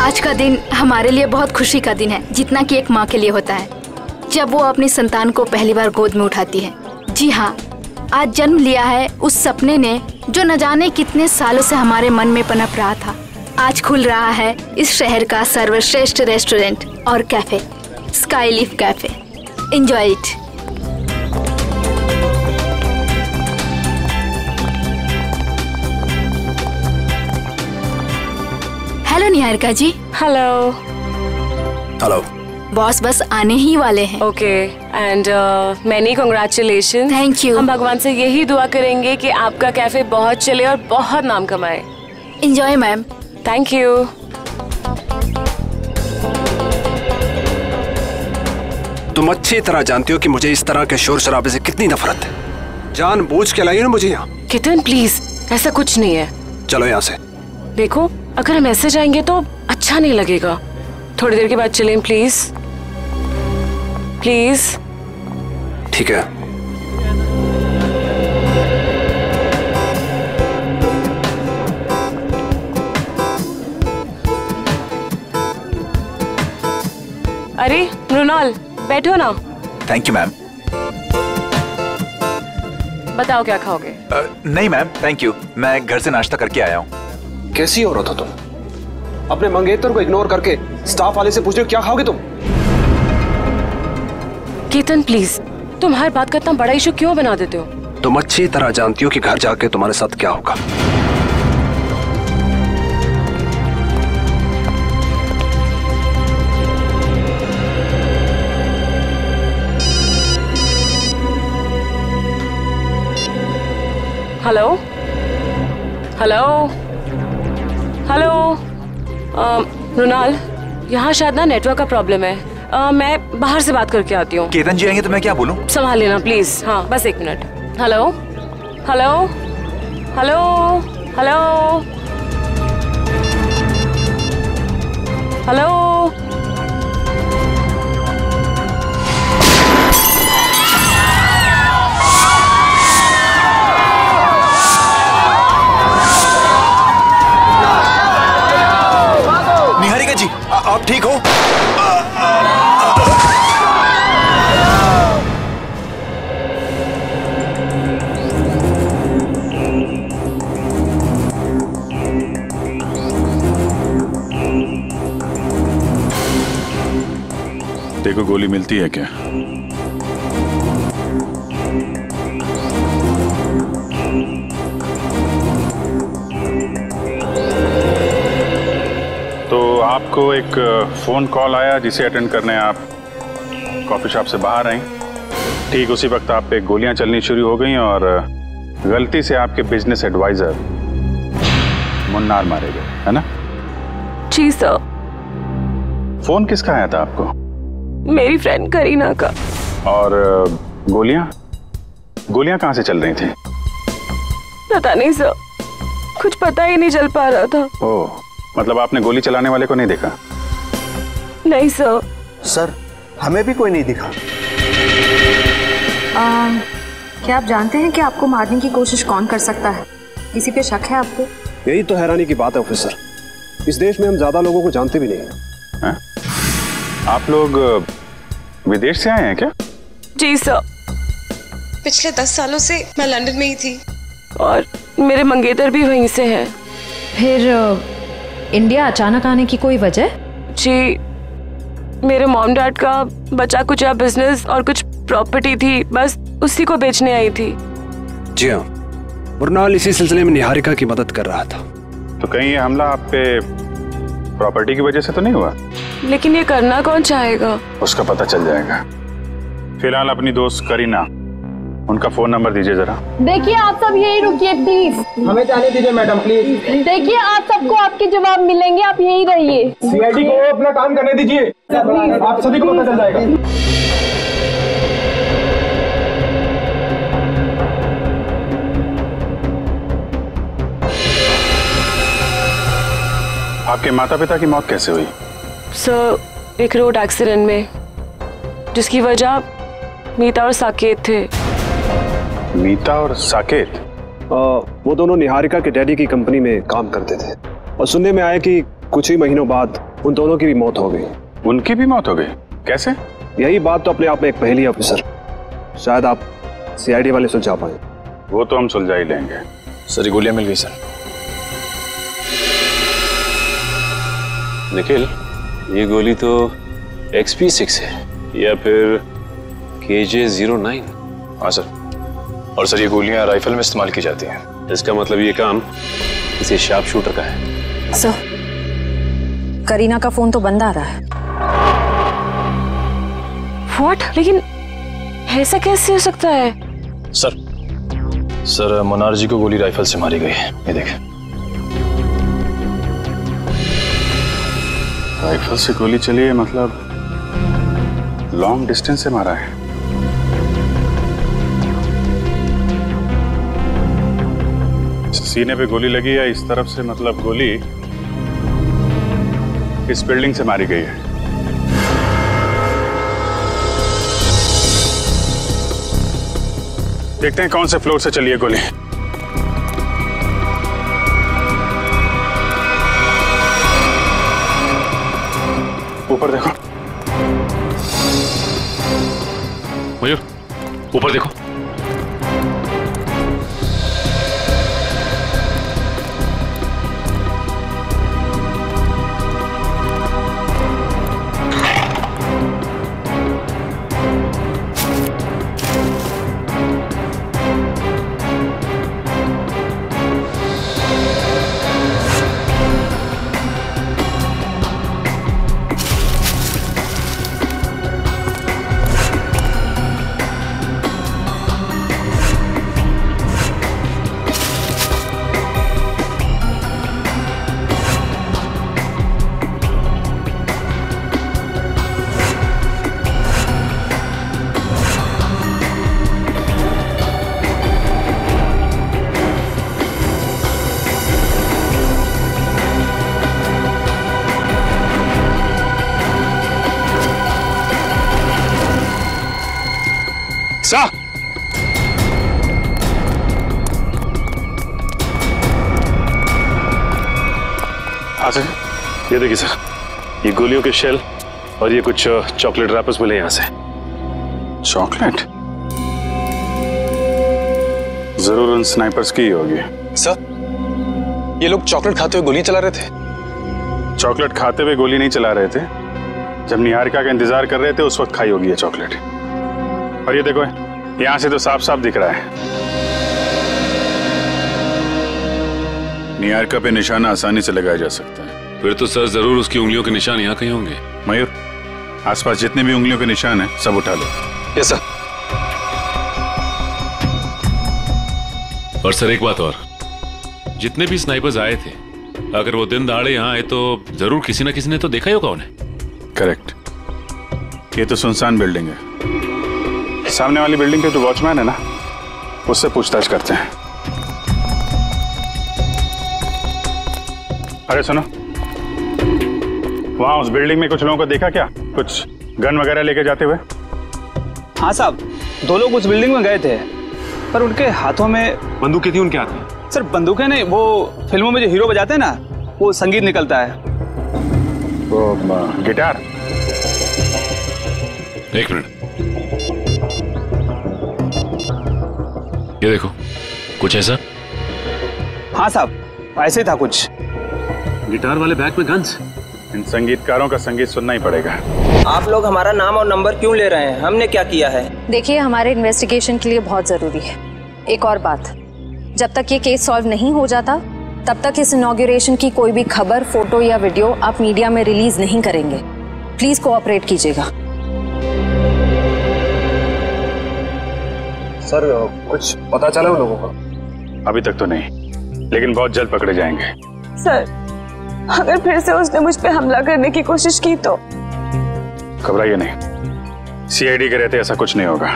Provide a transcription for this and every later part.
आज का दिन हमारे लिए बहुत खुशी का दिन है, जितना कि एक माँ के लिए होता है जब वो अपनी संतान को पहली बार गोद में उठाती है। जी हाँ, आज जन्म लिया है उस सपने ने जो न जाने कितने सालों से हमारे मन में पनप रहा था। आज खुल रहा है इस शहर का सर्वश्रेष्ठ रेस्टोरेंट और cafe, Sky Leaf cafe. Enjoy it. Hello Niharika ji. Hello. Hello. Boss बस आने ही वाले हैं। Okay, and many congratulation. Thank you. हम भगवान से यही दुआ करेंगे कि आपका कैफे बहुत चले और बहुत नाम कमाए। Enjoy ma'am. Thank you. तुम अच्छी तरह जानती हो कि मुझे इस तरह के शोर शराबे से कितनी नफरत है। जानबूझ के लाई ना मुझे यहाँ। कितन प्लीज, ऐसा कुछ नहीं है। चलो यहाँ से। देखो, अगर हम ऐसे जाएंगे तो अच्छा नहीं लगेगा। थोड़ी देर के बाद चलें प्लीज। प्लीज। ठीक है। अरे मृणाल, बैठो ना। Thank you ma'am. बताओ क्या खाओगे? नहीं मैम, थैंक यू, मैं घर से नाश्ता करके आया हूँ। कैसी औरत हो तुम? अपने मंगेतर को इग्नोर करके स्टाफ वाले से पूछ रहे हो क्या खाओगे तुम? केतन प्लीज, तुम हर बात का इतना बड़ा इशू क्यों बना देते हो? तुम अच्छी तरह जानती हो कि घर जाके तुम्हारे साथ क्या होगा। Hello hello hello. मृणाल, यहाँ शायद ना नेटवर्क का प्रॉब्लम है। मैं बाहर से बात करके आती हूँ। केतन जी आएंगे तो मैं क्या बोलूँ? संभाल लेना प्लीज। हाँ, बस 1 minute. Hello hello hello hello hello. Niharika ji, आप ठीक हो? देखो गोली मिलती है क्या? तो आपको एक फोन कॉल आया जिसे अटेंड करने आप कॉफी शॉप से बाहर आई। ठीक उसी वक्त आप पे गोलियां चलनी शुरू हो गई और गलती से आपके बिजनेस एडवाइजर मुन्नार मारे गए, है ना? जी सर। फोन किसका आया था आपको? मेरी फ्रेंड करीना का। और गोलियां कहाँ से चल रही थी? पता नहीं सर, कुछ पता ही नहीं चल पा रहा था। ओह, मतलब आपने गोली चलाने वाले को नहीं देखा? नहीं सर। सर, हमें भी कोई नहीं दिखा। क्या आप जानते हैं कि आपको मारने की कोशिश कौन कर सकता है? किसी पे शक है आपको? यही तो हैरानी की बात है ऑफिसर, इस देश में हम ज्यादा लोगों को जानते भी नहीं हैं। आप लोग विदेश से आए हैं क्या? जी सर। पिछले 10 सालों से मैं लंदन में ही थी और मेरे मंगेतर भी वहीं से हैं। फिर इंडिया अचानक आने की कोई वजह? जी, मेरे मॉम डैड का बचा कुचा बिजनेस और कुछ प्रॉपर्टी थी, बस उसी को बेचने आई थी। जी हाँ, मृणाल इसी सिलसिले में निहारिका की मदद कर रहा था। तो कहीं ये हमला आप पे प्रॉपर्टी की वजह से तो नहीं हुआ? लेकिन ये करना कौन चाहेगा? उसका पता चल जाएगा। फिलहाल अपनी दोस्त करीना, उनका फोन नंबर दीजिए जरा। देखिए आप सब यही रुकिए प्लीज। हमें जाने दीजिए मैडम प्लीज। देखिए आप सबको आपके जवाब मिलेंगे, आप यही रहिए। CID को अपना काम करने दीजिए, आप सभी को पता चल जाएगा। आपके माता पिता की मौत कैसे हुई? सर, एक रोड एक्सीडेंट में, जिसकी वजह मीता और साकेत थे। मीता और साकेत? वो दोनों निहारिका के डैडी की कंपनी में काम करते थे और सुनने में आया कि कुछ ही महीनों बाद उन दोनों की भी मौत हो गई। उनकी भी मौत हो गई? कैसे? यही बात तो अपने आप में एक पहेली है ऑफिसर। शायद आप CID वाले सुलझा पाए। वो तो हम सुलझा ही लेंगे। सर ये गोलियां मिल गई सर। निखिल, ये गोली तो XP6 है या फिर KJ09। हाँ सर, और सर ये गोलियां राइफल में इस्तेमाल की जाती हैं। इसका मतलब ये काम किसी शार्प शूटर का है। सर, करीना का फोन तो बंद आ रहा है। व्हाट? लेकिन ऐसा कैसे हो सकता है? सर मनार जी को गोली राइफल से मारी गई है। ये देखें। राइफल से गोली चली है, मतलब लॉन्ग डिस्टेंस से मारा है। सीने पे गोली लगी है इस तरफ से, मतलब गोली इस बिल्डिंग से मारी गई है। देखते हैं कौन से फ्लोर से चली है गोली। ऊपर देखो। मयूर, ऊपर देखो। सर, अच्छा ये देखिए सर, ये गोलियों के शेल और ये कुछ चॉकलेट रैपर्स मिले यहाँ से। चॉकलेट? जरूर उन स्नाइपर्स की ही होगी। सर, ये लोग चॉकलेट खाते हुए गोली चला रहे थे। चॉकलेट खाते हुए गोली नहीं चला रहे थे, जब निहारिका का इंतजार कर रहे थे उस वक्त खाई होगी ये चॉकलेट। और ये देखो, यहां से तो साफ साफ दिख रहा है। निहारिका पे निशाना आसानी से लगाया जा सकता है। फिर तो सर जरूर उसकी उंगलियों के निशान यहाँ कहीं होंगे। मयूर, आसपास जितने भी उंगलियों के निशान हैं सब उठा लो। Yes sir. और सर एक बात और, जितने भी स्नाइपर्स आए थे, अगर वो दिन दहाड़े यहाँ आए तो जरूर किसी न किसी ने तो देखा ही होगा उन्हें। करेक्ट। ये तो सुनसान बिल्डिंग है। सामने वाली बिल्डिंग के जो वॉचमैन है ना, उससे पूछताछ करते हैं। अरे सुनो, वहां उस बिल्डिंग में कुछ लोगों को देखा क्या? कुछ गन वगैरह लेके जाते हुए? हाँ साहब, 2 लोग उस बिल्डिंग में गए थे, पर उनके हाथों में बंदूकें थी उनके हाथ में। सर बंदूकें नहीं, वो फिल्मों में जो हीरो बजाते हैं ना, वो संगीत निकलता है। वो गिटार। एक मिनट, ये देखो, कुछ ऐसा? हाँ साहब, ऐसे ही था कुछ। गिटार वाले बैग में गन्स। इन संगीतकारों का संगीत सुनना ही पड़ेगा। आप लोग हमारा नाम और नंबर क्यों ले रहे हैं? हमने क्या किया है? देखिए, हमारे इन्वेस्टिगेशन के लिए बहुत जरूरी है। एक और बात, जब तक ये केस सॉल्व नहीं हो जाता तब तक इस इनॉग्रेशन की कोई भी खबर, फोटो या वीडियो आप मीडिया में रिलीज नहीं करेंगे। प्लीज कोऑपरेट कीजिएगा। सर कुछ पता चला उन लोगों का? अभी तक तो नहीं, लेकिन बहुत जल्द पकड़े जाएंगे। सर, अगर फिर से उसने मुझ पे हमला करने की कोशिश की तो? घबराइए नहीं, CID के रहते ऐसा कुछ नहीं होगा।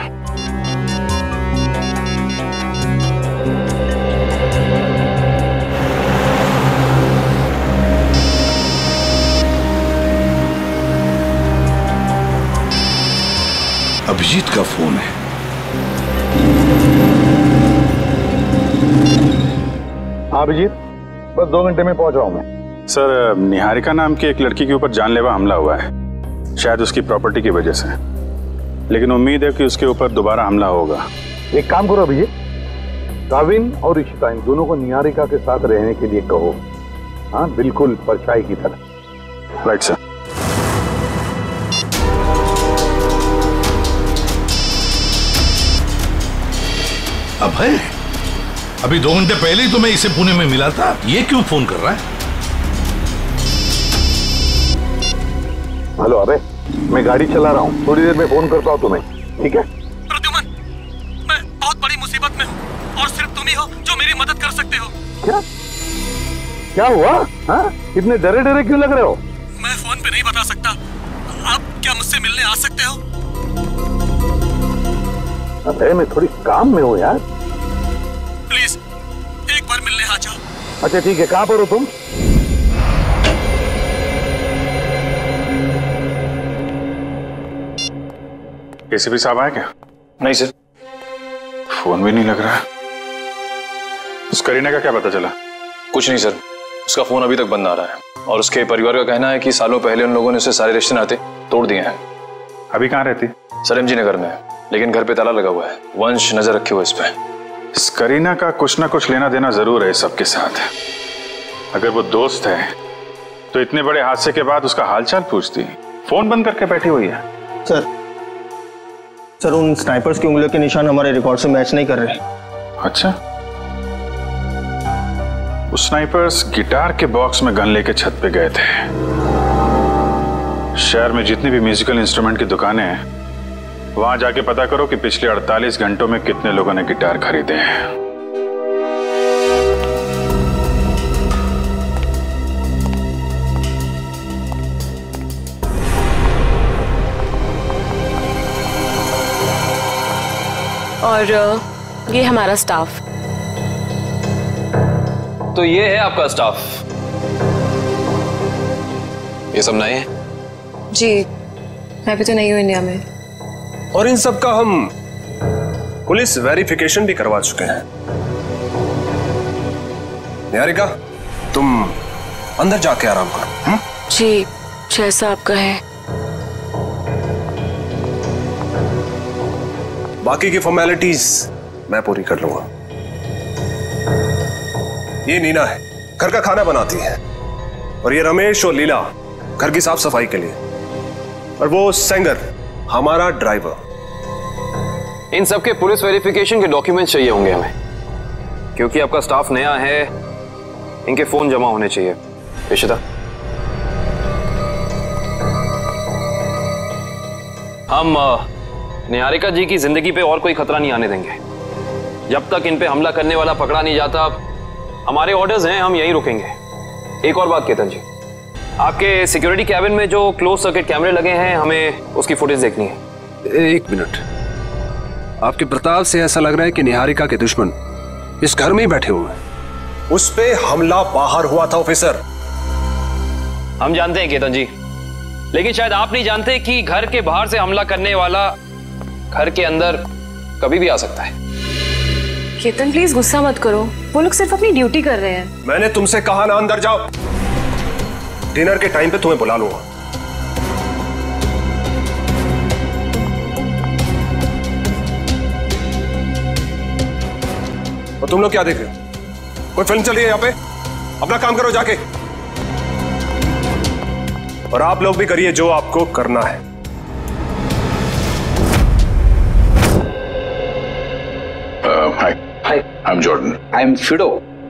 अभिजीत का फोन है। हाँ अभिजीत, बस 2 घंटे में पहुंच रहा हूं मैं। सर, निहारिका नाम की एक लड़की के ऊपर जानलेवा हमला हुआ है, शायद उसकी प्रॉपर्टी की वजह से। लेकिन उम्मीद है कि उसके ऊपर दोबारा हमला होगा। एक काम करो अभिजीत, काविन और इशिता इन दोनों को निहारिका के साथ रहने के लिए कहो। हाँ, बिल्कुल परछाई की तरह। Right sir. अभय, अभी 2 घंटे पहले ही तो मैं इसे पुणे में मिला था, ये क्यों फोन कर रहा है? हेलो अबे, मैं गाड़ी चला रहा हूँ, थोड़ी देर में फोन करता हूँ तुम्हें, ठीक है? प्रद्युमन, मैं बहुत बड़ी मुसीबत में हूँ और सिर्फ तुम ही हो जो मेरी मदद कर सकते हो। क्या हुआ? हाँ? इतने डरे डरे क्यों लग रहे हो? मैं फोन पे नहीं बता सकता। आप क्या मुझसे मिलने आ सकते हो? अबे मैं थोड़ी काम में हूँ यार। प्लीज एक बार मिलने आ जाओ। अच्छा ठीक है, कहाँ पर हो तुम? एसीपी साहब आए क्या? नहीं सर। फोन भी नहीं लग रहा। उस करीना का क्या पता चला? कुछ नहीं सर, उसका फोन अभी तक बंद आ रहा है और उसके परिवार का कहना है कि सालों पहले उन लोगों ने उसे सारे रिश्ते नाते तोड़ दिए हैं। अभी कहाँ रहती? सर एमजी नगर में है, लेकिन घर पे ताला लगा हुआ है। वंश नजर रखे हुए इस पे। इस करीना का कुछ ना कुछ लेना देना जरूर है सबके साथ। अगर वो दोस्त है तो इतने बड़े हादसे के बाद उसका हालचाल पूछती, फोन बंद करके बैठी हुई है। सर उन स्नाइपर्स की उंगलियों के निशान हमारे रिकॉर्ड से मैच नहीं कर रहे। अच्छा, उस स्नाइपर्स गिटार के बॉक्स में गन लेके छत पे गए थे। शहर में जितनी भी म्यूजिकल इंस्ट्रूमेंट की दुकानें हैं, वहां जाके पता करो कि पिछले 48 घंटों में कितने लोगों ने गिटार खरीदे हैं। और ये हमारा स्टाफ। तो ये है आपका स्टाफ। ये सब नए हैं? जी, मैं भी तो नहीं हूँ इंडिया में। और इन सब का हम पुलिस वेरिफिकेशन भी करवा चुके हैं। निहारिका, तुम अंदर जाके आराम करो। जी, जैसा आपका है। बाकी की फॉर्मेलिटीज मैं पूरी कर लूंगा। ये नीना है, घर का खाना बनाती है, और ये रमेश और लीला घर की साफ सफाई के लिए, और वो सेंगर हमारा ड्राइवर। इन सब के पुलिस वेरिफिकेशन के डॉक्यूमेंट्स चाहिए होंगे हमें, क्योंकि आपका स्टाफ नया है। इनके फोन जमा होने चाहिए। इशिता, हम निहारिका जी की जिंदगी पे और कोई खतरा नहीं आने देंगे। जब तक इन पे हमला करने वाला पकड़ा नहीं जाता, हमारे ऑर्डर्स हैं, हम यहीं रुकेंगे। एक और बात केतन जी, आपके सिक्योरिटी कैबिन में जो क्लोज सर्किट कैमरे लगे हैं, हमें उसकी फुटेज देखनी है। एक मिनट, आपके प्रताप से ऐसा लग रहा है कि निहारिका के दुश्मन इस घर में ही बैठे हुए हैं। उस पे हमला बाहर हुआ था ऑफिसर। हम जानते हैं केतन जी, लेकिन शायद आप नहीं जानते कि घर के बाहर से हमला करने वाला घर के अंदर कभी भी आ सकता है। केतन प्लीज गुस्सा मत करो, वो लोग सिर्फ अपनी ड्यूटी कर रहे हैं। मैंने तुमसे कहा ना अंदर जाओ। डिनर के टाइम पे तुम्हें बुला लूंगा। और तुम लोग क्या देख रहे हो? कोई फिल्म चल रही है यहाँ पे? अपना काम करो जाके। और आप लोग भी करिए जो आपको करना है। Hi, I'm Jordan. I'm Fido.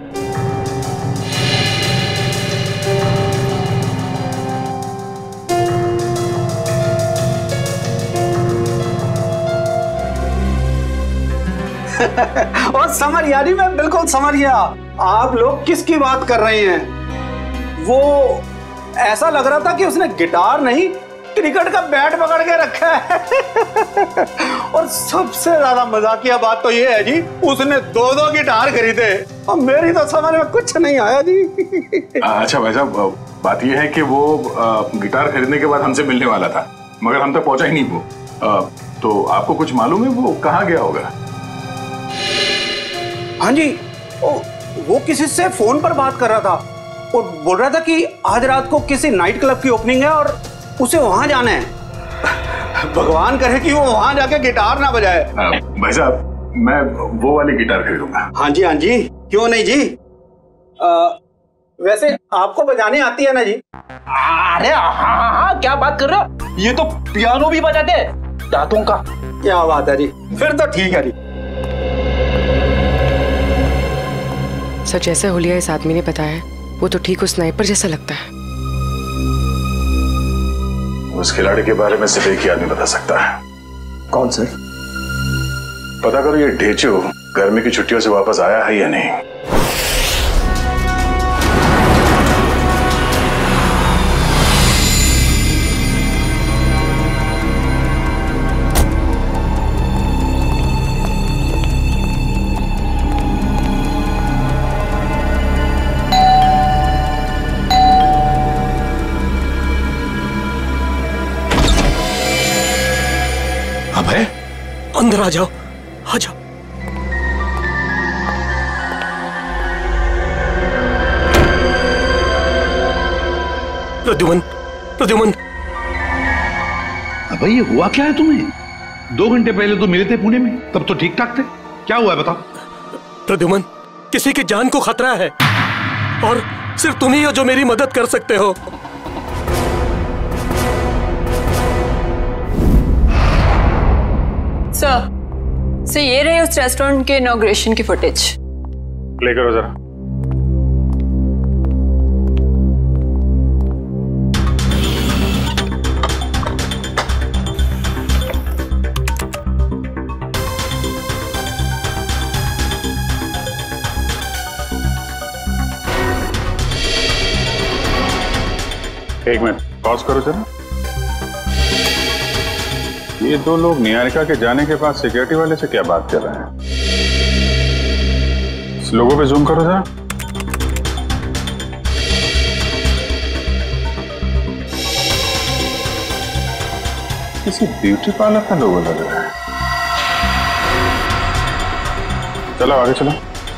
और समझ यानी मैं बिल्कुल समझ गया आप लोग किसकी बात कर रहे हैं। वो ऐसा लग रहा था कि उसने गिटार नहीं, क्रिकेट का बैट पकड़ के रखा है। और सबसे ज्यादा मजाकिया बात तो ये है जी, उसने 2-2 गिटार खरीदे और मेरी तो समझ में कुछ नहीं आया जी। अच्छा भाई साहब, बात ये है कि वो गिटार खरीदने के बाद हमसे मिलने वाला था, मगर हम तक पहुंचा ही नहीं वो। तो आपको कुछ मालूम है वो कहाँ गया होगा? हाँ जी, वो किसी से फोन पर बात कर रहा था और बोल रहा था कि आज रात को किसी नाइट क्लब की ओपनिंग है और उसे वहां जाना है। भगवान करे कि वो वहां जाके गिटार ना बजाए। भाई साहब, मैं वो वाली गिटार खरीदूंगा। हाँ जी, क्यों नहीं जी। वैसे आपको बजाने आती है ना जी? अरे हाँ, क्या बात कर रहे हो, ये तो पियानो भी बजाते हैं दांतों का। क्या बात है जी, फिर तो ठीक है जी। सच जैसा हुलिया इस आदमी ने बताया, वो तो ठीक उस स्नाइपर जैसा लगता है। उस खिलाड़ी के बारे में सिर्फ एक ही आदमी बता सकता है। कौन सर? पता करो ये ढेचू गर्मी की छुट्टियों से वापस आया है या नहीं। अभय, अंदर आ जाओ, आ जाओ। प्रद्युमन। अबे ये हुआ क्या है तुम्हें? 2 घंटे पहले तो मिले थे पुणे में, तब तो ठीक ठाक थे। क्या हुआ है बताओ। प्रद्युमन, किसी की जान को खतरा है और सिर्फ तुम ही हो जो मेरी मदद कर सकते हो। सर, ये रहे उस रेस्टोरेंट के इनॉग्रेशन की फुटेज। प्ले करो जरा। एक मिनट पॉज करो जरा। ये 2 लोग निहारिका के जाने के बाद सिक्योरिटी वाले से क्या बात कर रहे हैं? इस लोगों पे जूम करो जरा। किसी ब्यूटी पार्लर का लोगो लग रहा है। चलो आगे चलो।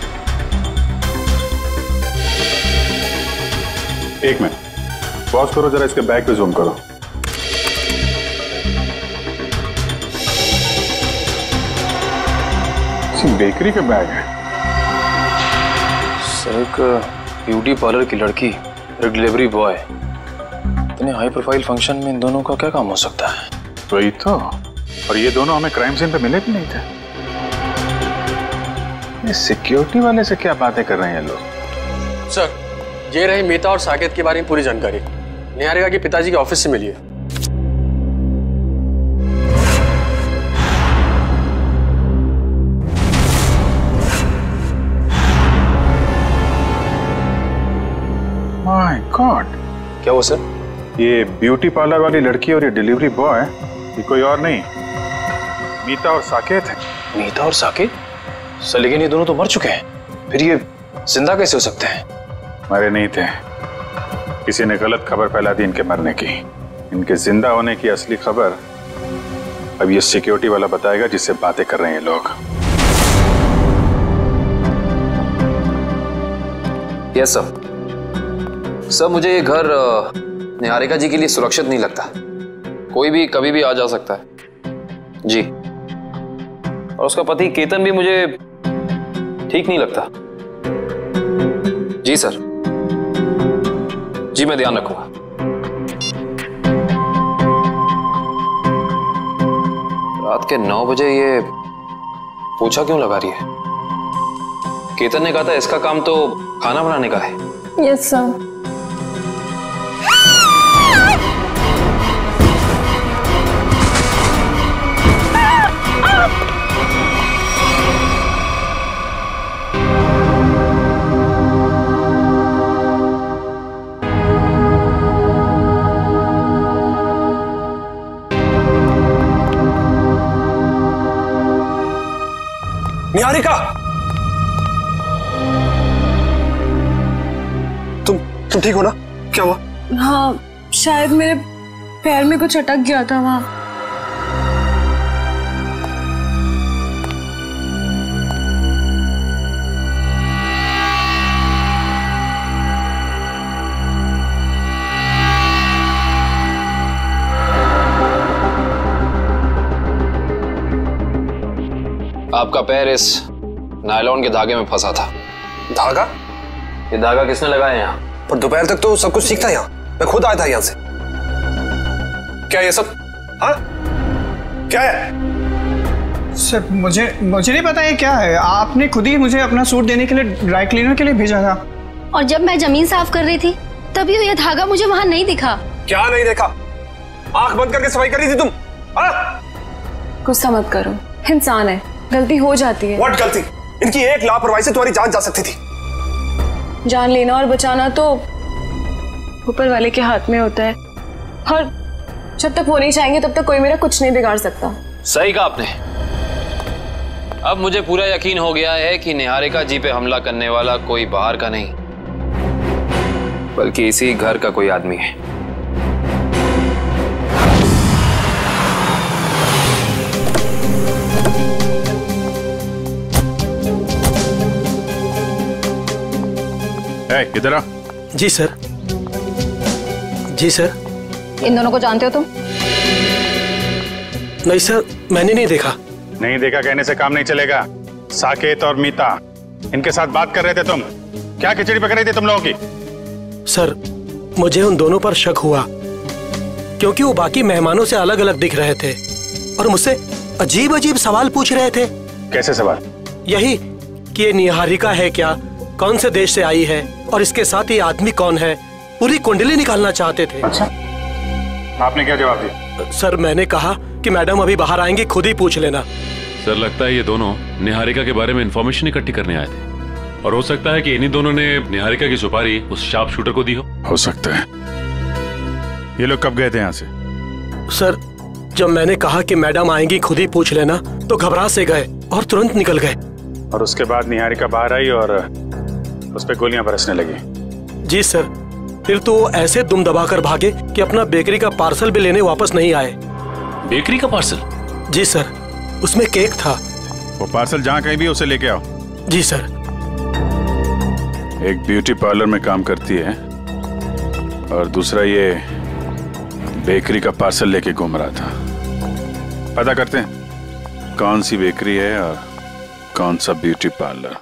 एक मिनट पॉज करो जरा, इसके बैग पे जूम करो। बेकरी का बैग है। सर, एक ब्यूटी पार्लर की लड़की, एक डिलीवरी बॉय, इतने हाई प्रोफाइल फंक्शन में इन दोनों का क्या काम हो सकता है? वही तो। और ये दोनों हमें क्राइम सीन पे मिले भी नहीं थे। ये सिक्योरिटी वाले से क्या बातें कर रहे हैं लोग? सर, ये रही मीता और साकेत के बारे में पूरी जानकारी। निहारिका के पिताजी के ऑफिस से मिली है। माय गॉड, क्या हुआ सर? ये ब्यूटी पार्लर वाली लड़की और ये डिलीवरी बॉय, ये कोई और नहीं, मीता और साकेत है। मीता और साकेत? सर लेकिन ये दोनों तो मर चुके हैं, फिर ये जिंदा कैसे हो सकते हैं? मरे नहीं थे, किसी ने गलत खबर फैला दी इनके मरने की। इनके जिंदा होने की असली खबर अब ये सिक्योरिटी वाला बताएगा जिससे बातें कर रहे हैं लोग। Yes sir. सर मुझे ये घर निहारिका जी के लिए सुरक्षित नहीं लगता। कोई भी कभी भी आ जा सकता है जी। और उसका पति केतन भी मुझे ठीक नहीं लगता। जी सर, जी मैं ध्यान रखूंगा। रात के 9 बजे ये पोछा क्यों लगा रही है? केतन ने कहा था इसका काम तो खाना बनाने का है। Yes sir. निहारिका, तुम ठीक हो ना? क्या हुआ? हाँ, शायद मेरे पैर में कुछ अटक गया था वहां। आपका पैर इस नायलॉन के धागे में फंसा था। धागा? ये धागा किसने लगाया यहाँ? पर दोपहर तक तो सब कुछ ठीक था यहाँ, मैं खुद आया था यहाँ से। क्या ये सब? हाँ? क्या है? सर मुझे नहीं पता ये क्या है। आपने खुद ही मुझे अपना सूट देने के लिए ड्राई क्लीनर के लिए भेजा था। और जब मैं जमीन साफ कर रही थी तभी ये धागा मुझे वहाँ नहीं दिखा। क्या नहीं देखा? आंख बंद करके सफाई कर रही थी तुम? गुस्सा मत करो, इंसान है, गलती हो जाती है। व्हाट गलती? इनकी एक लापरवाही से तुम्हारी जान जा सकती थी। जान लेना और बचाना तो ऊपर वाले के हाथ में होता है, और जब तक वो नहीं चाहेंगे तब तक कोई मेरा कुछ नहीं बिगाड़ सकता। सही कहा आपने। अब मुझे पूरा यकीन हो गया है कि निहारिका जी पे हमला करने वाला कोई बाहर का नहीं, बल्कि इसी घर का कोई आदमी है। इधर आ। जी सर। जी सर। इन दोनों को जानते हो तुम? नहीं सर, मैंने नहीं देखा। नहीं देखा कहने से काम नहीं चलेगा। साकेत और मीता, इनके साथ बात कर रहे थे तुम। क्या खिचड़ी पक रही थी तुम लोगों की? सर, मुझे उन दोनों पर शक हुआ क्योंकि वो बाकी मेहमानों से अलग अलग दिख रहे थे और मुझसे अजीब अजीब सवाल पूछ रहे थे। कैसे सवाल? यही कि ये निहारिका है क्या, कौन से देश से आई है और इसके साथ ये आदमी कौन है, पूरी कुंडली निकालना चाहते थे। अच्छा, आपने क्या जवाब दिया? सर, मैंने कहा कि मैडम अभी बाहर आएंगी, खुद ही पूछ लेना। सर, लगता है ये दोनों निहारिका के बारे में इंफॉर्मेशन इकट्ठी करने आए थे और हो सकता है कि इन्हीं दोनों ने निहारिका की सुपारी उस शार्प शूटर को दी हो सकता है। ये लोग कब गए थे यहाँ से? सर, जब मैंने कहा कि मैडम आएंगी, खुद ही पूछ लेना, तो घबरा से गए और तुरंत निकल गए। और उसके बाद निहारिका बाहर आई और उस पे गोलियां बरसने लगी। जी सर, फिर तो ऐसे दुम दबाकर भागे कि अपना बेकरी का पार्सल भी लेने वापस नहीं आए। बेकरी का पार्सल? जी सर, उसमें केक था। वो पार्सल जहाँ कहीं भी उसे लेके आओ। जी सर। एक ब्यूटी पार्लर में काम करती है और दूसरा ये बेकरी का पार्सल लेके घूम रहा था। पता करते हैं कौन सी बेकरी है और कौन सा ब्यूटी पार्लर।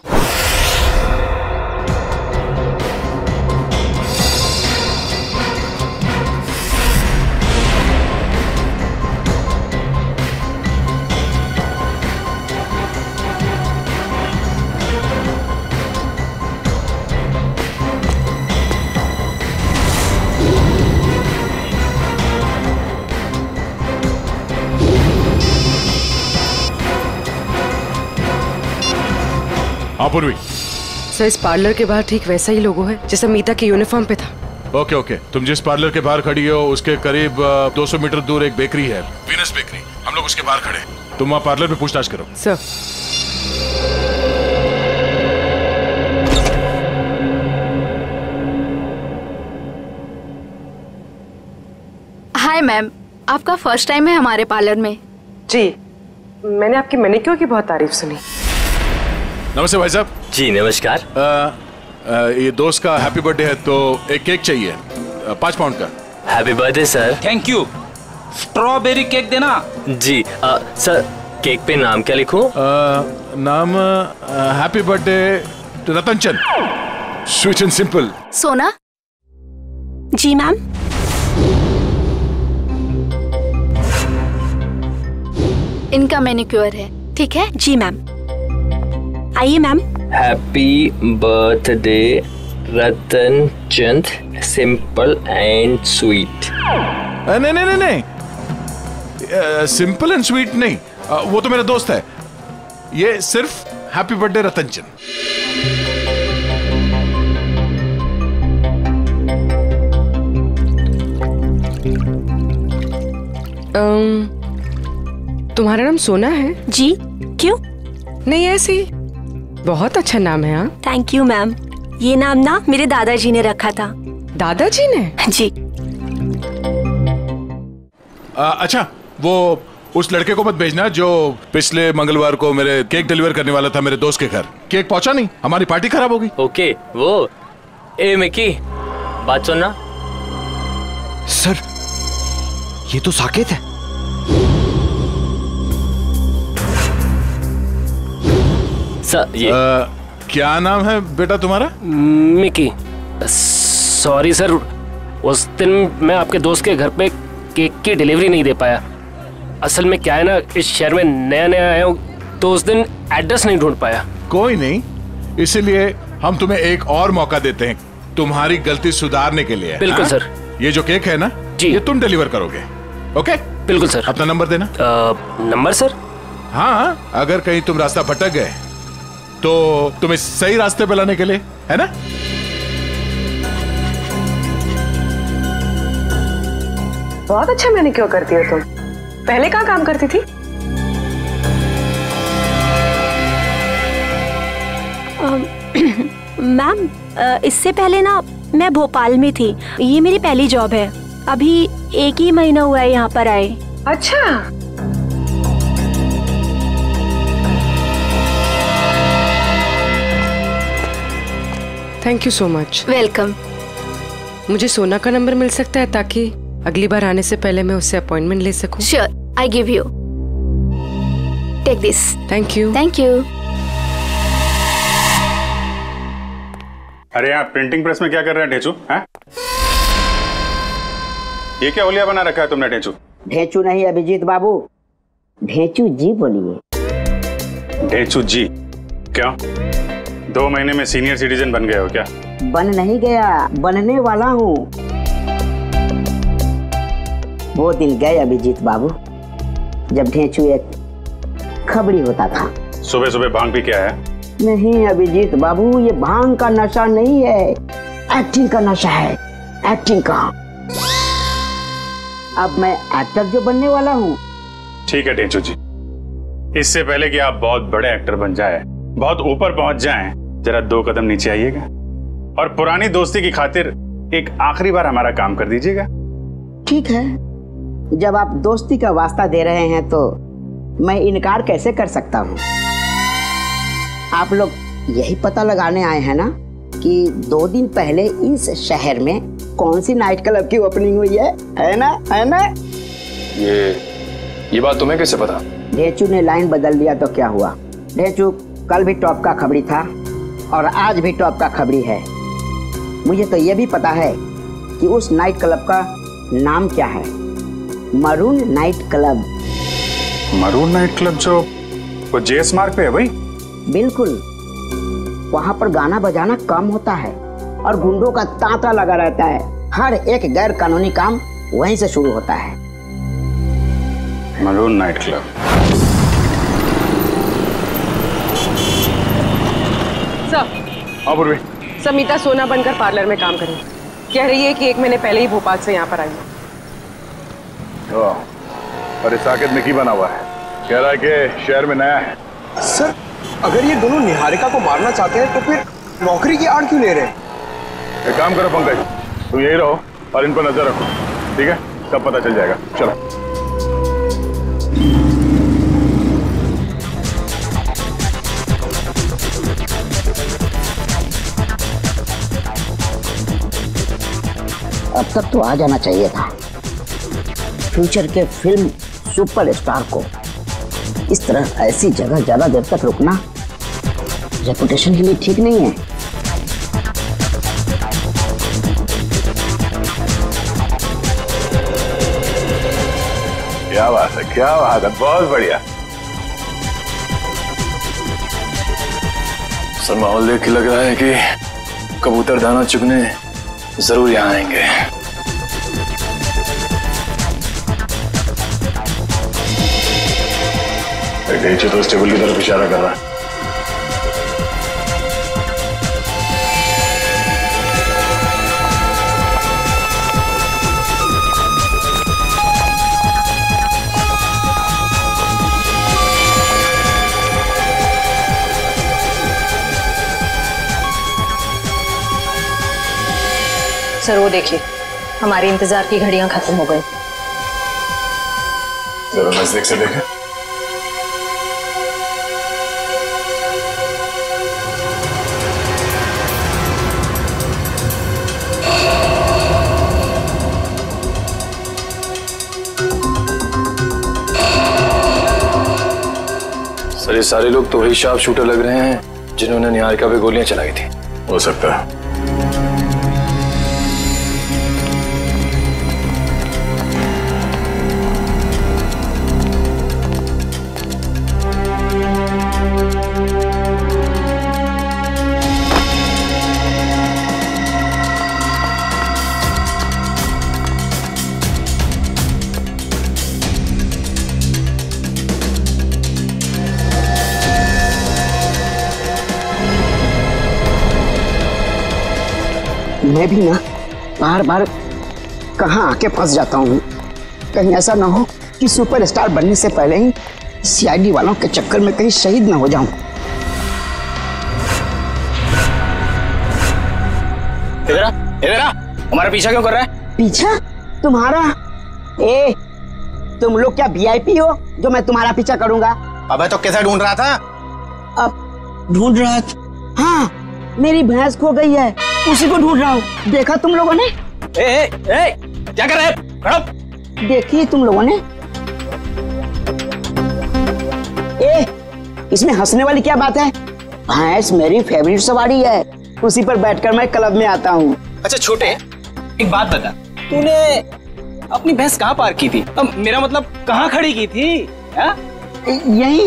पूर्वी। सर, इस पार्लर के बाहर ठीक वैसा ही लोगो है जैसा मीता के यूनिफॉर्म पे था। ओके ओके, तुम जिस पार्लर के बाहर खड़ी हो उसके करीब 200 मीटर दूर एक बेकरी है, वीनस बेकरी। हम लोग उसके बाहर खड़े हैं। तुम वहाँ पार्लर में पूछताछ करो। सर। हाय मैम, आपका फर्स्ट टाइम है हमारे पार्लर में? जी, मैंने आपकी मैनिक्योर की बहुत तारीफ सुनी। नमस्ते भाई साहब। जी नमस्कार। ये दोस्त का हैप्पी बर्थडे है तो एक केक चाहिए 5 पाउंड का। Happy birthday sir. Thank you. Strawberry cake देना। जी सर, केक पे नाम क्या लिखूं? नाम happy birthday Ratan Chand, sweet and simple. Sona? जी मैम। इनका मैनिक्योर है, ठीक है? जी मैम। आइए ma'am. Happy birthday Ratan Chand, simple and sweet. नहीं नहीं नहीं नहीं, सिंपल एंड स्वीट नहीं, वो तो मेरा दोस्त है। ये सिर्फ हैप्पी बर्थडे रतन चंद। तुम्हारा नाम सोना है? जी, क्यों? नहीं, ऐसे ही। बहुत अच्छा नाम है। हाँ, थैंक यू मैम। ये नाम ना मेरे दादाजी ने रखा था। दादाजी ने? जी। अच्छा, वो उस लड़के को मत भेजना जो पिछले मंगलवार को मेरे केक डिलीवर करने वाला था मेरे दोस्त के घर। केक पहुंचा नहीं, हमारी पार्टी खराब होगी। ओके, वो ए मिकी, बात सुनना। सर, ये तो साकेत है। सर ये क्या नाम है बेटा तुम्हारा? मिकी। सॉरी सर, उस दिन मैं आपके दोस्त के घर पे केक की डिलीवरी नहीं दे पाया। असल में क्या है ना, इस शहर में नया नया आया हूँ तो उस दिन एड्रेस नहीं ढूंढ पाया। कोई नहीं, इसीलिए हम तुम्हें एक और मौका देते हैं तुम्हारी गलती सुधारने के लिए। बिल्कुल सर। ये जो केक है ना जी, ये तुम डिलीवर करोगे। ओके बिल्कुल सर। अपना नंबर देना। Number sir? हाँ, अगर कहीं तुम रास्ता भटक गए तो तुम्हें सही रास्ते पे लाने के लिए, है ना? बहुत अच्छा मैनिक्योर करती हो तुम। पहले कहाँ काम करती थी? मैम, इससे पहले ना मैं भोपाल में थी। ये मेरी पहली जॉब है। अभी 1 ही महीना हुआ है यहाँ पर आए। अच्छा। Thank you so much. Welcome. मुझे सोना का नंबर मिल सकता है ताकि अगली बार आने से पहले मैं उससे अपॉइंटमेंट ले सकूं? Sure, I give you. Take this. Thank you. Thank you. अरे यहाँ प्रिंटिंग प्रेस में क्या कर रहे हैं ढेचू? हैं? ये क्या होलिया बना रखा है तुमने ढेचू? ढेचू नहीं अभिजीत बाबू, ढेचू जी बोलिए। ढेचू जी? क्यों? 2 महीने में सीनियर सिटीजन बन गए हो क्या? बन नहीं गया, बनने वाला हूँ। वो दिन गए अभिजीत बाबू जब ढेचू एक खबड़ी होता था। सुबह सुबह भांग भी क्या है? नहीं अभिजीत बाबू, ये भांग का नशा नहीं है, एक्टिंग का नशा है। एक्टिंग का। अब मैं एक्टर जो बनने वाला हूँ। ठीक है ढेचू जी, इससे पहले कि आप बहुत बड़े एक्टर बन जाए, बहुत ऊपर पहुंच जाएं, जरा 2 कदम नीचे आइएगा और पुरानी दोस्ती की खातिर एक आखिरी बार हमारा काम कर दीजिएगा। ठीक है, जब आप दोस्ती का वास्ता दे रहे हैं तो मैं इनकार कैसे कर सकता हूँ। आप लोग यही पता लगाने आए हैं ना कि 2 दिन पहले इस शहर में कौन सी नाइट क्लब की ओपनिंग हुई है ना? है ना? ये बात तुम्हें कैसे पता? ढेचू ने लाइन बदल दिया तो क्या हुआ? ढेचू कल भी टॉप का खबरी था और आज भी टॉप का खबरी है। मुझे तो ये भी पता है कि उस नाइट क्लब का नाम क्या है। Maroon night club. Maroon night club जो वो जेएस मार्ग पे है भाई? बिल्कुल। वहाँ पर गाना बजाना कम होता है और गुंडों का तांता लगा रहता है। हर एक गैर कानूनी काम वहीं से शुरू होता है। Maroon night club. Sir, Samita Sona बनकर पार्लर में काम करें। कह रही है कि 1 महीने पहले ही भोपाल से यहाँ पर आई है। और इस साकेत में की बना हुआ है, कह रहा है कि शहर में नया है। सर, अगर ये दोनों निहारिका को मारना चाहते हैं तो फिर नौकरी की आड़ क्यों ले रहे हैं? एक काम करो पंकज, तुम यही रहो और इन पर नजर रखो, ठीक है? सब पता चल जाएगा। चलो। अब तक तो आ जाना चाहिए था। फ्यूचर के फिल्म सुपरस्टार को इस तरह ऐसी जगह ज्यादा देर तक रुकना रेपुटेशन के लिए ठीक नहीं है। क्या बात है, क्या बात है, बहुत बढ़िया। सर, माहौल देख के लग रहा है कि कबूतर दाना चुगने जरूर यहाँ आएंगे। नीचे तो टेबल की तरफ इशारा कर रहा है। सर वो देखिए, हमारे इंतजार की घड़ियां खत्म हो गई। जरा नजदीक से देखें। सर, ये ये सारे लोग तो वही शार्प शूटर लग रहे हैं जिन्होंने निहारिका पे गोलियां चलाई थी। हो सकता है। मैं भी ना बार बार कहाँ आके फंस जाता हूँ। कहीं ऐसा ना हो कि सुपरस्टार बनने से पहले ही सीआईडी वालों के चक्कर में कहीं शहीद ना हो जाऊं। इधर आ, हमारा पीछा क्यों कर रहा है? पीछा? तुम्हारा? ए, तुम लोग क्या वीआईपी हो जो मैं तुम्हारा पीछा करूंगा? अबे तो कैसे ढूंढ रहा था? अब ढूंढ रहा था? हाँ, मेरी भैंस खो गई है, उसी को ढूंढ रहा हूँ। देखा तुम लोगों ने? ए, क्या कर रहे हैं? खड़ो। देखिए तुम लोगों ने? ए, इसमें हंसने वाली क्या बात है? भैंस मेरी फेवरेट सवारी है, उसी पर बैठकर मैं क्लब में आता हूँ। अच्छा छोटे, एक बात बता, तूने अपनी भैंस कहाँ पार्क की थी? मेरा मतलब कहाँ खड़ी की थी? यही।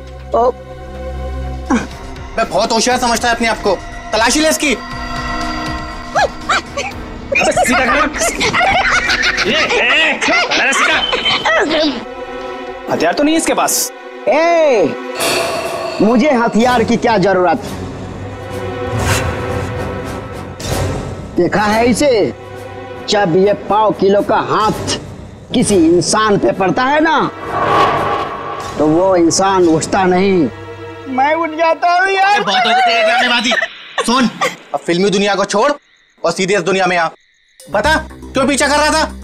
मैं बहुत होशियार समझता है अपने आप को। तलाशी ले इसकी। हथियार तो नहीं है इसके पास। ए, मुझे हथियार की क्या जरूरत? देखा है इसे? जब ये 5 किलो का हाथ किसी इंसान पे पड़ता है ना, तो वो इंसान उठता नहीं, मैं उठ जाता हूँ यार। बहुत हो गया तेरे ड्रामेबाजी। सुन, अब फिल्मी दुनिया को छोड़ और सीधे इस दुनिया में आ। बता क्यों पीछा कर रहा था?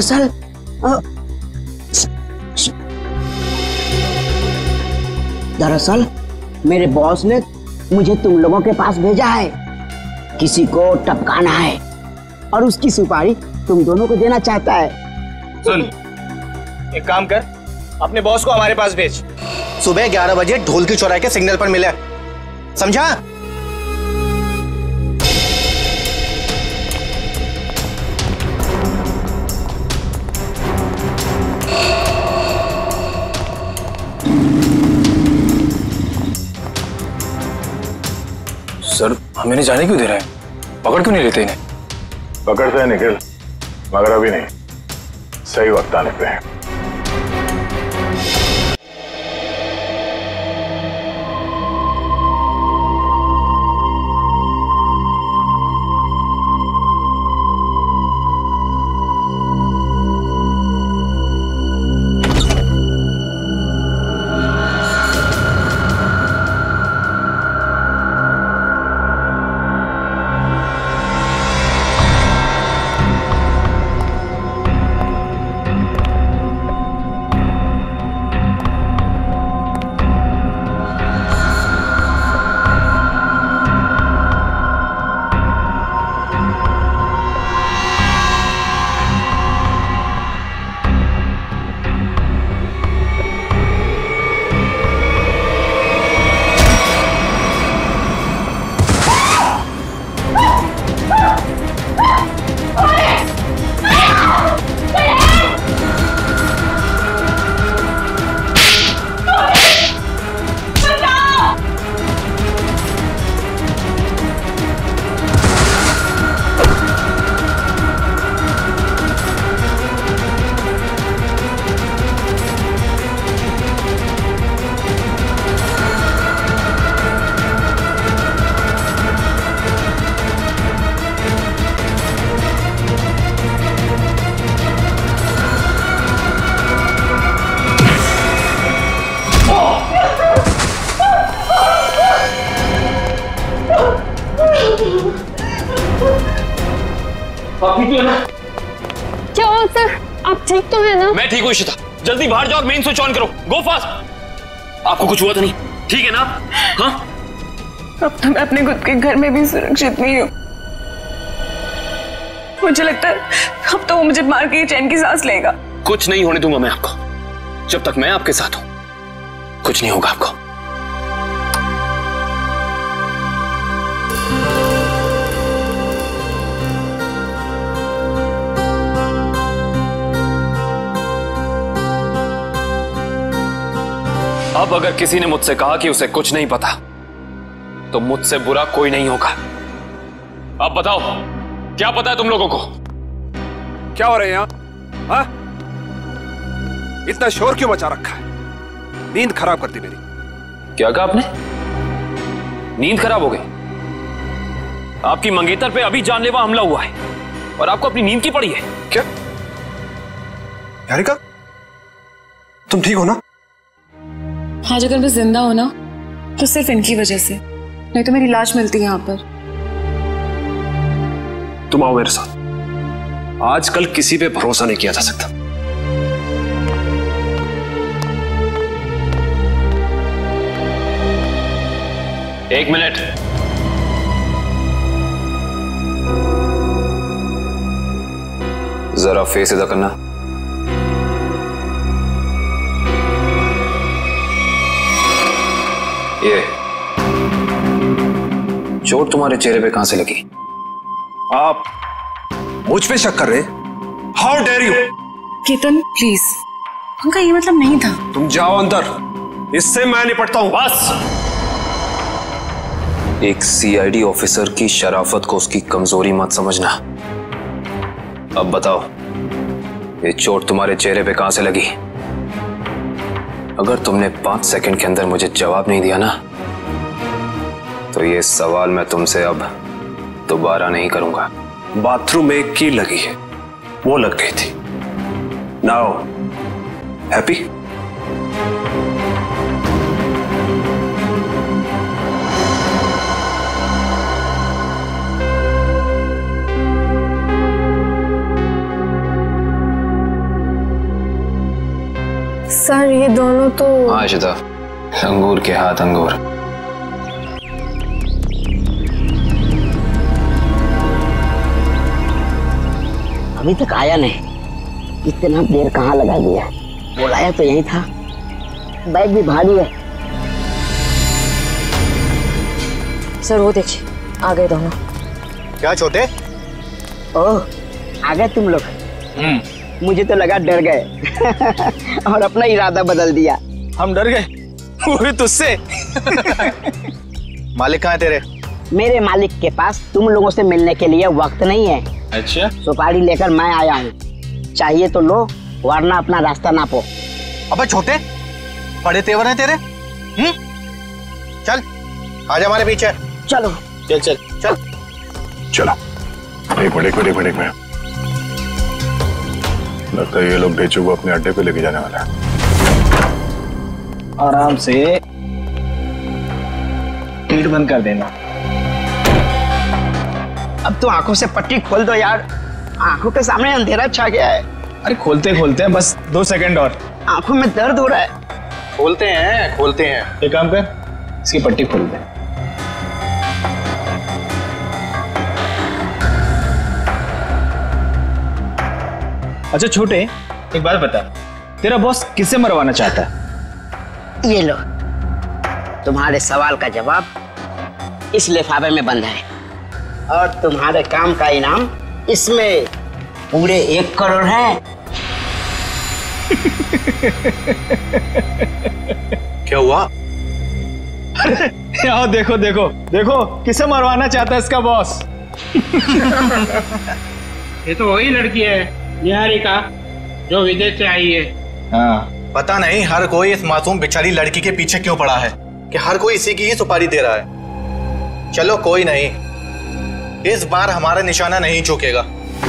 दरअसल मेरे बॉस ने मुझे तुम लोगों के पास भेजा है। किसी को टपकाना है और उसकी सुपारी तुम दोनों को देना चाहता है। सुन, एक काम कर, अपने बॉस को हमारे पास भेज। सुबह 11 बजे ढोल की चौराहे के सिग्नल पर मिले, समझा? सर, हमें नहीं जाने क्यों दे रहे हैं? पकड़ क्यों नहीं लेते इन्हें? पकड़ते हैं निखिल, मगर अभी नहीं, सही वक्त आने पे है। क्या हुआ सर? आप ठीक तो है ना? मैं ठीक हूँ इशिता, जल्दी बाहर जाओ और मेन स्विच ऑन करो। Go fast. आपको कुछ हुआ तो नहीं? ठीक है ना? हाँ? अब तो मैं अपने खुद के घर में भी सुरक्षित नहीं हूँ। मुझे लगता है अब तो वो मुझे मार के चैन की सांस लेगा। कुछ नहीं होने दूंगा मैं आपको। जब तक मैं आपके साथ हूं कुछ नहीं होगा आपको। अब अगर किसी ने मुझसे कहा कि उसे कुछ नहीं पता तो मुझसे बुरा कोई नहीं होगा। अब बताओ, क्या पता है तुम लोगों को? क्या हो रहा है यहाँ? हाँ? इतना शोर क्यों मचा रखा है? नींद खराब कर दी मेरी। क्या कहा आपने? नींद खराब हो गई? आपकी मंगेतर पे अभी जानलेवा हमला हुआ है और आपको अपनी नींद की पड़ी है क्या? निहारिका, तुम ठीक हो ना? आज अगर मैं जिंदा हो ना तो सिर्फ इनकी वजह से, नहीं तो मेरी लाश मिलती है यहाँ पर। तुम आओ मेरे साथ। आजकल किसी पे भरोसा नहीं किया जा सकता। एक मिनट। जरा फेस इधर करना। ये चोट तुम्हारे चेहरे पे कहां से लगी? आप मुझ पे शक कर रहे? How dare you! Ketan please, उनका ये मतलब नहीं था। तुम जाओ अंदर, इससे मैं निपटता हूं। बस! एक CID ऑफिसर की शराफत को उसकी कमजोरी मत समझना। अब बताओ, ये चोट तुम्हारे चेहरे पे कहां से लगी? अगर तुमने 5 सेकंड के अंदर मुझे जवाब नहीं दिया ना, तो ये सवाल मैं तुमसे अब दोबारा नहीं करूंगा। बाथरूम में एक कील लगी है, वो लग गई थी। Now happy? सर ये दोनों तो... हाँ शिता, अंगूर के हाथ अंगूर। अभी तक आया नहीं, इतना देर कहाँ लगा दिया? बुलाया तो यही था। बैग भी भारी है। सर वो देखिए, आ गए दोनों। क्या छोटे? ओह, आ गए तुम लोग। मुझे तो लगा डर गए और अपना इरादा बदल दिया। हम डर गए? वो भी तुझसे? मालिक कहाँ है तेरे? मेरे मालिक के पास तुम लोगों से मिलने के लिए वक्त नहीं है। अच्छा? सुपारी लेकर मैं आया हूँ, चाहिए तो लो, वरना अपना रास्ता नापो। अबे छोटे, बड़े तेवर हैं तेरे। चल, आजा हमारे पीछे। चलो। चल चल चल। चलो। एक मिनट। लगता है ये लोग बेचू को अपने अड्डे पे लेके जाने वाला है। आराम से गेट बंद कर देना। अब तो आंखों से पट्टी खोल दो यार, आंखों के सामने अंधेरा छा गया है। अरे खोलते हैं, बस 2 सेकंड और। आंखों में दर्द हो रहा है। खोलते हैं। एक काम कर, इसकी पट्टी खोल दे। अच्छा छोटे, एक बात बता, तेरा बॉस किसे मरवाना चाहता है? ये लो, तुम्हारे सवाल का जवाब इस लिफाफे में बंद है और तुम्हारे काम का इनाम इसमें पूरे 1 करोड़ है। क्या हुआ? अरे यहाँ देखो किसे मरवाना चाहता है इसका बॉस। ये तो वही लड़की है निहारिका, जो विदेश से आई है। हाँ, पता नहीं हर कोई इस मासूम बेचारी लड़की के पीछे क्यों पड़ा है कि हर कोई इसी की ही सुपारी दे रहा है। चलो कोई नहीं, इस बार हमारा निशाना नहीं चूकेगा।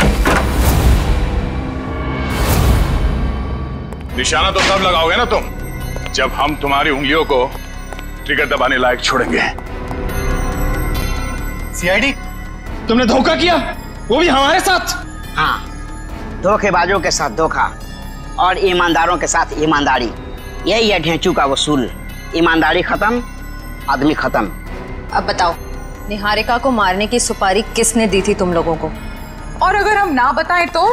निशाना तो तब लगाओगे ना तुम, जब हम तुम्हारी उंगलियों को ट्रिगर दबाने लायक छोड़ेंगे। CID, तुमने धोखा किया, वो भी हमारे साथ। हाँ, धोखेबाजों के साथ धोखा और ईमानदारों के साथ ईमानदारी, यही है ढेंचू का वसूल। ईमानदारी खत्म, आदमी खत्म। अब बताओ, निहारिका को मारने की सुपारी किसने दी थी तुम लोगों को? और अगर हम ना बताएं तो?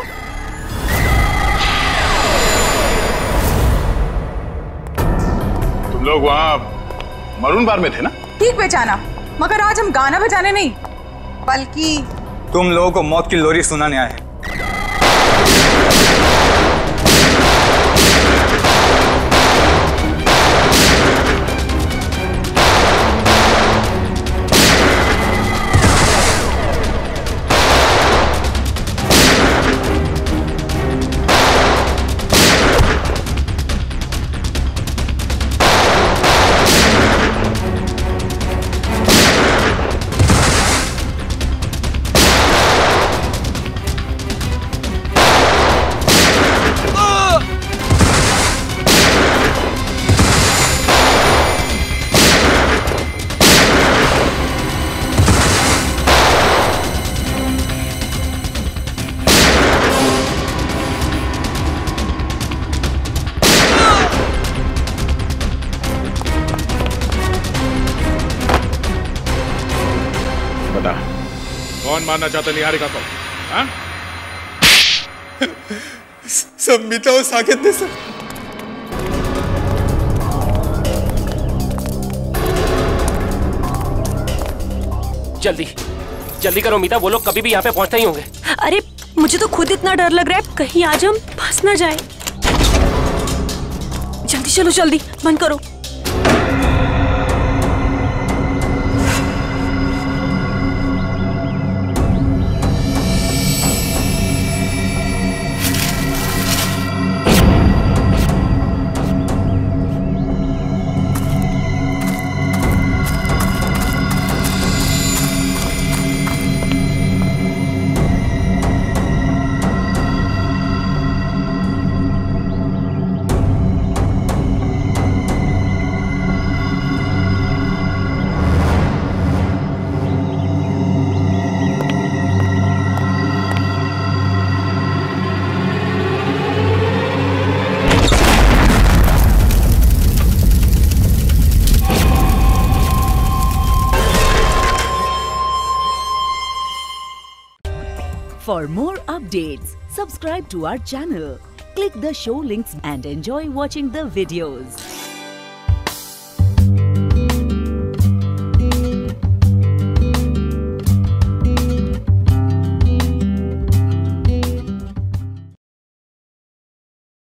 तुम लोग वहाँ मरून बार में थे ना? ठीक पहचाना, मगर आज हम गाना बजाने नहीं, बल्कि तुम लोगों को मौत की लोरी सुनाने आए हैं। मारना चाहता निहारिका को? हाँ? संमिता और साकेत ने सर। जल्दी जल्दी करो मीता, वो लोग कभी भी यहाँ पे पहुँचते ही होंगे। अरे मुझे तो खुद इतना डर लग रहा है, कहीं आज हम फंस ना जाए। जल्दी चलो, जल्दी बंद करो। For more updates, subscribe to our channel, click the show links and enjoy watching the videos.